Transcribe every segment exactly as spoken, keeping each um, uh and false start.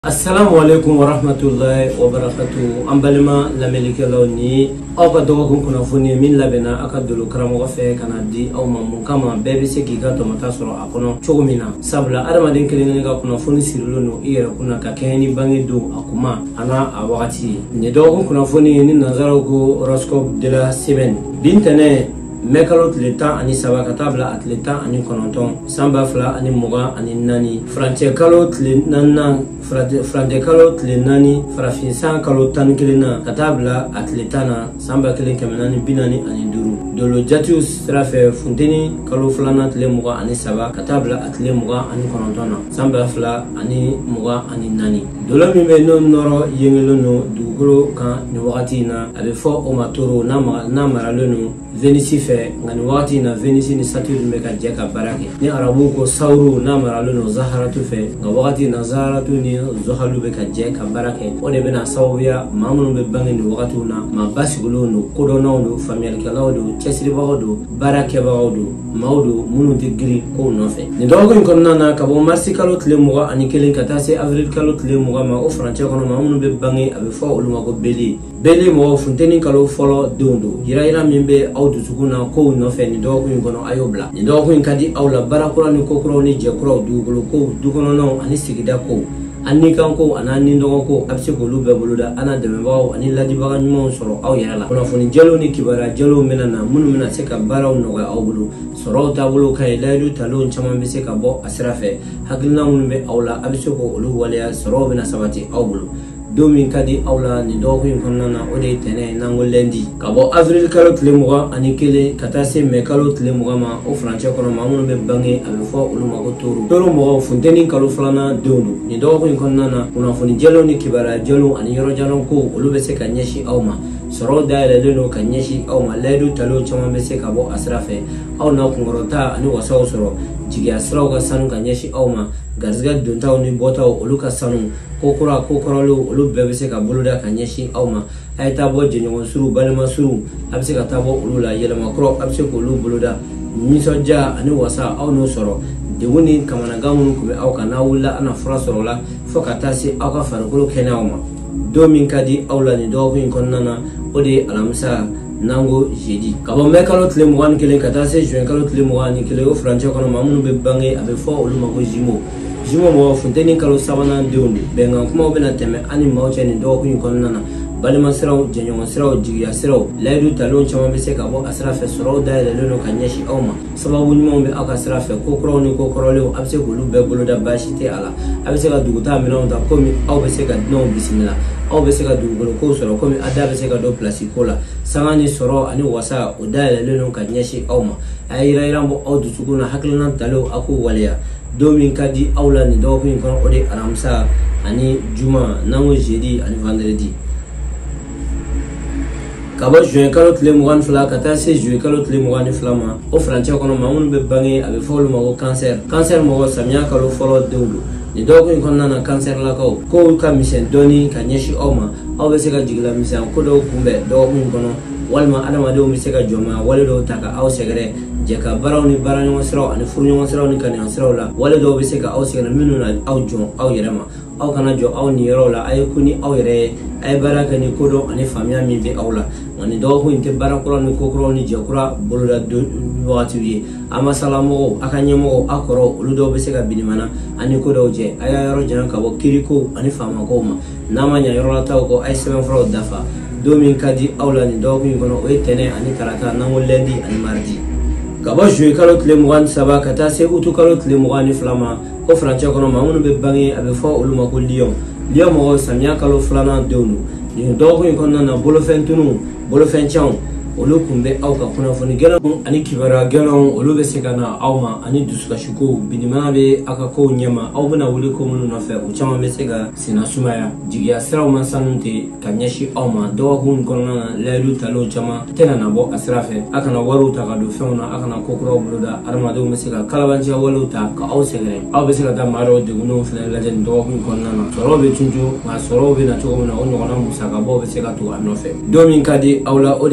Assalamu alaikum wa rahmatullahi wa barakatuh. Ambalima la melike launi aw ka dogo kuna foni min labena aka dolo karamo fe kana di aw mamun kama bebe se ki gato mata soro akono chogomina sabla adamaden kelen ga kuna foni sirlo no iyere kuna ka keni bangi do akuma ana a wakati ne dogo kuna foni ni nazaro go horoscope de la semaine bintene mekalot leta ani sabaka tabla atleta ani kononton samba fla ani muga ani nani frante kalot le nanna frante frante kalot le nani frafinsan kalot tan kelena katabla atletana samba kelen kemenani binani ani duru dolo jatius trafe funteni kalo flana tle muga ani saba katabla atle muga ani konontona samba fla ani muga ani nani dolo mi be no noro yengelo no duguro kan ni wakati na abe fo o matoro na na maralo no venisi fe ngani wakati na venisi ni saturne me ka jeka barake ni arabu ko sauru na maralo no zaharatu fe nga wakati na zaharatu ni zohalu be ka jeka barake one be na sawya mamunu be bangi ni wakati na ma basigulo no kodo na no family kala do chesri ba do barake ba do maudo munu digri ko no fe ni dogo ko nana ka bo marsi kalo tle muga ani kelen kata se avril kalo tle muga ma o franche kono mamunu be bangi abe fo uluma ko beli beli mo funteni kalo folo dondo ira ira mimbe audu sukuna ko no fe ni dogo ko no ayobla ni dogo ko kadi awla barakura ni kokro ni je kro dugolo ko dugono no ani sigida ko anni kanko anani ndogo ko abse ko lube buluda ana de mebaw ani ladi baga nyimo soro aw yarala kono foni jelo ni kibara jelo menana munu mena seka baraw no ga aw bulu soro ta bulu kay ladu talon chama be seka bo asrafe hagilna munu be awla abse ko lu waliya soro bena sabati aw bulu domin kadi awla ni dogo ko nana ode tene nango lendi kabo avril kalo tlemuga ani kele katase me kalo tlemuga ma o franche kono mamuno be bangi abe fo uluma ko toru toru mo funteni kalo flana dondo ni dogo ko nana una foni jelo ni kibara jelo ani yoro jalo ko ulube se kanyeshi awma soro daile leno kanyeshi awma ledu talo chama be se kabo asrafe aw na kungorota ani wasaw soro jigi asraw ga sanu kanyeshi awma garzga duntaw ni botaw uluka sanu kokora kokoralo ulu bebe se ka buluda kanyeshi awma ay tabo jenyo suru balma suru abse ka tabo ulula yela makro abse ko ulu buluda misoja ani wasa aw no soro de woni kamana gamun ko be aw kana wula ana frasoro la fokata se aw ka farkulo kenawma domin kadi awla ni do ko konnana ode alamsa nango jeudi kabo mekalo tle mugan kelen kata se juin kalo tle mugan kelen o franche kono mamunu be bangi abe fo ulu mako jimo jimo mo funteni kalo sabana deundu benga kuma obena teme ani mawche ni do ko konnana balima siraw jenyo siraw jiya siraw laidu talon chama be se kabo asrafe soro daile leno kanyeshi awma sababu ni mo be aka asrafe kokro ni kokro le abse gulu be gulu da bashite ala abse ga duguta mina da komi aw be se ga no bismillah aw be se ga dugulu ko soro komi ada be se ga do place kola sangani soro ani wasa o daile leno kanyeshi awma ayira irambo aw du suguna haklana talo aku waliya domin kadi awla ni do ko kon ode aramsa ani juma nango jeudi ani vendredi kabo juin kalo tle mugan fla kata se juin kalo tle mugan flama o franche kono mamun be bangi abe folu mago cancer cancer mo samia kalo folo dewlu ni dogo ko nana cancer la ko ko ka misen doni kanyeshi oma aw be se ka jigla misen ko do kumbe dogo kono walma adama do mi se ka joma wala do taka aw segre jeka baraw ni baranyo siraw ani furnyo siraw ni kan siraw la wala do be se ka aw segre minuna aw jon aw yerema aw kana jo aw ni yero la ay kuni aw yere ay baraka ni kodo ani famia mi be awla wani do ko inte barakura ni kokro ni jakura boluda do wati wi ama salamo akanyemo akoro uludo be se ka binimana ani kodo je ay yero jana ka bo kiriko ani fama ko ma namanya yero la taw ko ay seven fro dafa domin kadi awla ni do ko ngono o tene ani karata nango lendi ani mardi kaba juin kalo tle mugan saba kata se utu kalo tle mugan flama o franche kono mamunu be bangi abe fo uluma ko lion lion mo samia kalo flana dewnu ni do ko kono na bolo fentunu bolo fenchon olu kumbe aw ka kuna foni gelon ani kibara gelon olu be sekana awma ani dusuka shuko binimana be aka ko nyama aw bana wuli ko munu na fe u chama be sega sina sumaya jigiya siraw man sanunte kanyashi awma do ko kono na laidu talo chama tena na bo asrafe aka na waru ta ka do feuna aka na kokro buluda armado me sega kalabanci walu ta ka aw segre aw be sega da maro de guno fle lajen do ko kono na soro be tunjo ma soro be na to na onno na musaka bo be sega to anofe domin kadi awla ode sibiri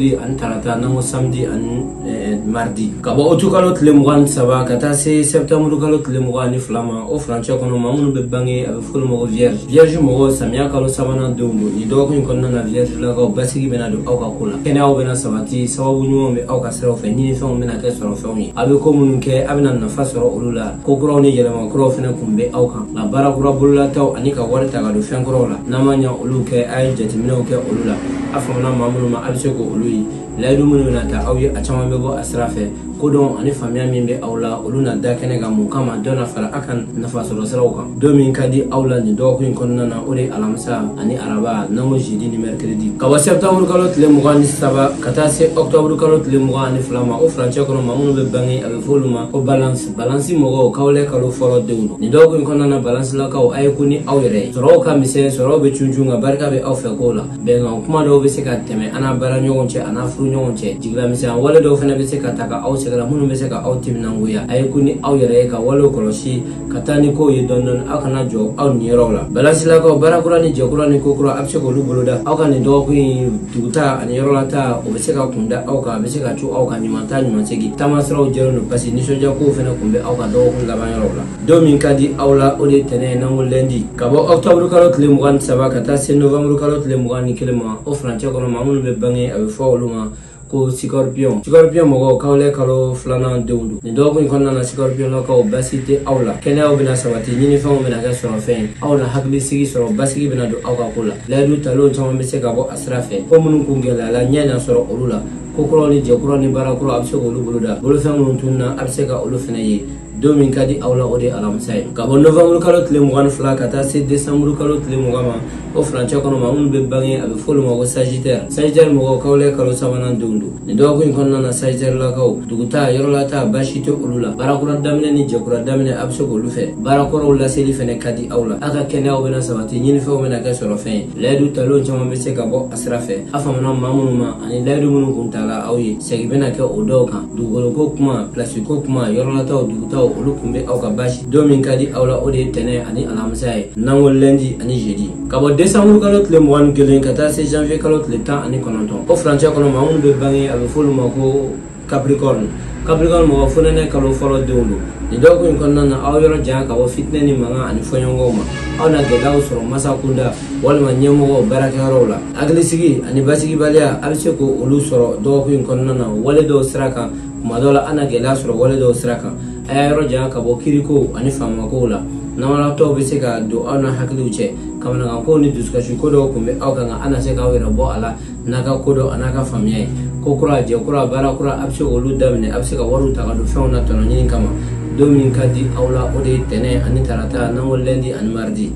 sibiri ani tarata nango samedi ani mardi ka bɔ otu kalo tile mugan ni saba ka taa se septembre kalo tile mugan ni fila ma o furancɛ kɔnɔ maa minnu bɛ bange a bɛ fɔli ma ko vierge vierge mɔgɔw samiya kalo sabanan denw don ni dɔgɔkun in kɔnɔna na vierge lakaw basigi bɛna don aw ka ko la kɛnɛyaw bɛna sabati sababu ɲumanw bɛ aw ka siraw fɛ ɲinifɛnw bɛna kɛ sɔrɔ fɛnw ye a bɛ ko minnu kɛ a bɛna nafa sɔrɔ olu la ko kuraw ni yɛlɛma kuraw fɛnɛ kun bɛ aw kan nka baara kura bololataw ani ka wari ta ka don fɛn kuraw la n'an ma ɲa olu kɛ a ye jateminɛw kɛ olu la a famana maa minnu ma a bɛ se ko olu ye layidu minnu bɛna ta aw ye a caman bɛ bɔ a sira fɛ kodɔn ani faamuya min bɛ aw la olu na da kɛnɛ kan mun kama dɔ na fara a kan nafa sɔrɔ siraw kan don min ka di aw la nin dɔgɔkun in kɔnɔna na o de ye alamisa ani araba n'an ko jeudi ni mercredi ka bɔ septembre kalo tile mugan ni saba ka taa se octobre kalo tile mugan ani fila ma o furancɛ kɔnɔ maa minnu bɛ bange a bɛ fɔ olu ma ko balance balance mɔgɔw k'aw lɛ kalo fɔlɔ denw don nin dɔgɔkun in kɔnɔna na balance lakaw a ye ko ni aw yɛrɛ ye sɔrɔw ka misɛn sɔrɔw bɛ cun cun nka barika bɛ aw fɛ k'o la bɛnkan kuma dɔw bɛ se ka tɛmɛ an n'a baara ɲɔgɔn cɛ a n'a furu ɲɔgɔn cɛ jigila misɛn wale dɔw fana bɛ se ka ta ka aw sɛgɛrɛ minnu bɛ se ka aw timinangoya a ye ko ni aw yɛrɛ ye ka walew kɔlɔsi ka taa ni kow ye dɔɔni dɔɔni aw kana jɔ aw niyɔrɔw la balansilakaw baarakura ni jɛkura ni kokura a bɛ se k'olu boloda aw ka nin dɔgɔkun in duguta ani yɔrɔlata o bɛ se ka kunda aw kan a bɛ se ka cu aw kan ɲuman ta ɲuman segin taama siraw jɛlen don parce que nisɔndiya kow fana kun bɛ aw ka dɔgɔkun laban yɔrɔw la don min ka di aw la o de ye tɛnɛ ye n'an ko lundi ka bɔ octobre kalo tile mugan ni saba ka taa se novembre kalo tile mugan ni kelen ma o furancɛ kɔnɔ maa minnu bɛ bange a bɛ fɔ olu ma ko scorpion scorpion mɔgɔw k'aw lɛ kalo filanan denw don nin dɔgɔkun in kɔnɔna na scorpion lakaw basi tɛ aw la kɛnɛyaw bɛna sabati ɲinifɛnw bɛna kɛ sɔrɔ fɛn ye aw na hakili sigi sɔrɔ basigi bɛna don aw ka ko la layidu taliw caman bɛ se ka bɔ a sira fɛ ko minnu kun gɛlɛyala ɲɛ na sɔrɔ olu la ko kuraw ni jɛkuraw ni baarakuraw a bɛ se k'olu boloda bolofɛn minnu tununa a bɛ se ka olu fɛnɛ ye don min ka di aw la o de ye alamisa ye ka bɔ novembre kalo tile mugan ni fila ka taa se décembre kalo tile mugan ma o furancɛ kɔnɔ maa minnu bɛ bange a bɛ fɔ olu ma ko sagittaire sagittaire mɔgɔw k'aw lɛ kalo sabanan denw don nin dɔgɔkun in kɔnɔna na sagittaire lakaw duguta yɔrɔlata basi tɛ olu la baarakura daminɛ ni jɛkura daminɛ a bɛ se k'olu fɛ baarakɔrɔw laseli fɛnɛ ka di aw la a ka kɛnɛyaw bɛna sabati ɲinifɛnw bɛna kɛ sɔrɔ fɛn ye layidu taliw caman bɛ se ka bɔ a sira fɛ a famana maa minnu ma ani layidu minnu kun tala aw ye segin bɛna kɛ o dɔw kan dugukolo ko kuma place ko kuma yɔrɔlataw dugutaw olu kun bɛ aw ka basi don min ka di aw la o de ye tɛnɛ ani alamisa ye n'an ko lundi ani jeudi ka bɔ décembre kalo tile mugan ni kelen ka taa se janvier kalo tile tan ani kɔnɔntɔn o furancɛ kɔnɔ maa minnu bɛ bange a bɛ fɔ olu ma ko capricorne capricorne mɔgɔ fonɛnɛ kalo fɔlɔ denw don nin dɔgɔkun in kɔnɔna na aw yɔrɔ janya ka bɔ fitinɛ ni mankan ani fɔɲɔgɔnw ma aw na gɛlɛyaw sɔrɔ masa kunda walima ɲɛmɔgɔw baarakɛyɔrɔw la hakilisigi ani basigibaliya a bɛ se k'olu sɔrɔ dɔgɔkun in kɔnɔna na wale dɔw sira kan kuma dɔw la an na gɛlɛya sɔrɔ wale dɔw sira kan a y'a yɔrɔ janya ka bɔ kirikow ani faamakow la nawalatɔw bɛ se ka don aw na hakiliw cɛ kamanagankow ni dusukasi ko dɔw kun bɛ aw kan nka an na se k'aw yɛrɛ bɔ a la n'a ka ko dɔ a n'a ka faamuya ye ko kura jɛkura baarakura a bɛ se k'olu daminɛ a bɛ se ka wariw ta ka don fɛnw na tɔnɔ ɲini kama don min ka di aw la o de ye tɛnɛ ani tarata n'an ko lundi ani mardi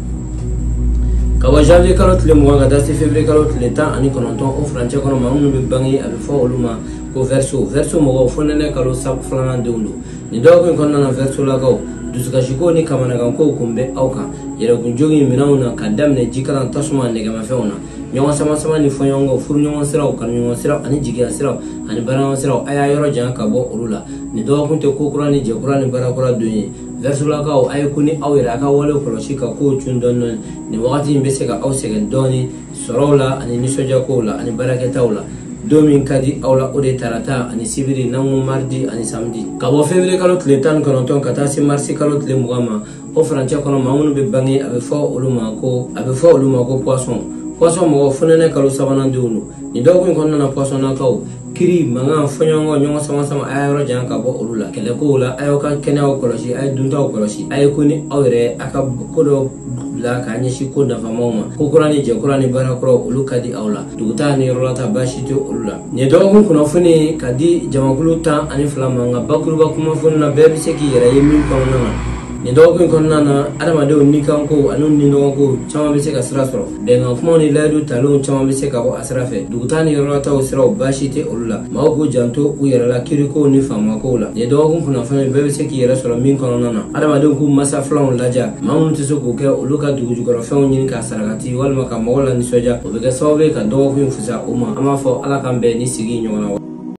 ka bɔ janvier kalo tile mugan ka taa se février kalo tile tan ani kɔnɔntɔn o furancɛ kɔnɔ maa minnu bɛ bange a bɛ fɔ olu ma ko verseau verseau mɔgɔw fonɛnɛ kalo filanan denw don nin dɔgɔkun in kɔnɔna na verseau lakaw dusukasikow ni kamanagankow kun bɛ aw kan yɛrɛkunjogin minɛnw na ka daminɛ jikalan tasuma nɛgɛmafɛnw na ɲɔgɔn sama sama ni fɔɲɔgɔnkɔw furu ɲɔgɔn siraw kanu ɲɔgɔn siraw ani jigiya siraw ani baaraɲɔgɔn siraw a y'a yɔrɔ janya ka bɔ olu la nin dɔgɔkun tɛ ko kura ni jɛkura ni baarakura don ye verseau lakaw a ye ko ni aw yɛrɛ a ka walew kɔlɔsi ka kow cun dɔɔni dɔɔni nin wagati in bɛ se ka aw sɛgɛn dɔɔni sɔrɔw la ani nisɔndiyakow la ani baarakɛtaw la don min ka di aw la o de ye tarata ani sibiri n'an ko mardi ani samedi ka bɔ février kalo tile tan ni kɔnɔntɔn ka taa se marsi kalo tile mugan ma o furancɛ kɔnɔ maa minnu bɛ bange a bɛ fɔ olu ma ko a bɛ fɔ olu ma ko poisson poisson mɔgɔ fonɛnɛ kalo sabanan denw don nin dɔgɔkun in kɔnɔna na poisson nakaw kiri mankan fɔɲɔgɔnkɔ ɲɔgɔn sama sama a y'a yɔrɔ janya ka bɔ olu la kɛlɛkow la a y'aw ka kɛnɛyaw kɔlɔsi a ye duntaw kɔlɔsi a ye ko ni aw yɛrɛ a ka ko dɔ bila k'a ɲɛsin ko nafamaw ma ko kura ni jɛkura ni baarakuraw olu ka di aw la duguta ni yɔrɔlata baasi tɛ olu la nin dɔgɔkun kunnafoni ka di jamakulu tan ani fila ma nka bakuruba kunnafoni na bɛɛ bɛ se k'i yɛrɛ ye min kɔnɔna na nin dɔgɔkun kɔnɔna na adamadenw ni kanko ani ni ɲɔgɔnko caman bɛ se ka sira sɔrɔ bɛnkan kumaw ni layidu talenw caman bɛ se ka bɔ a sira fɛ duguta ni yɔrɔlataw siraw baasi tɛ olu la maaw k'u janto u yɛrɛ la kirikow ni faamakow la nin dɔgɔkun kunnafoni bɛɛ bɛ se k'i yɛrɛ sɔrɔ min kɔnɔna na adamadenw k'u masa filanw laja maa minnu tɛ se k'o kɛ olu ka dugu jukɔrɔfɛnw ɲini k'a sarakati walima ka mɔgɔw la nisɔndiya o bɛ kɛ sababu ye ka dɔgɔkun fisaya u ma an b'a fɔ ala k'an bɛn ni sigi ɲɔgɔn na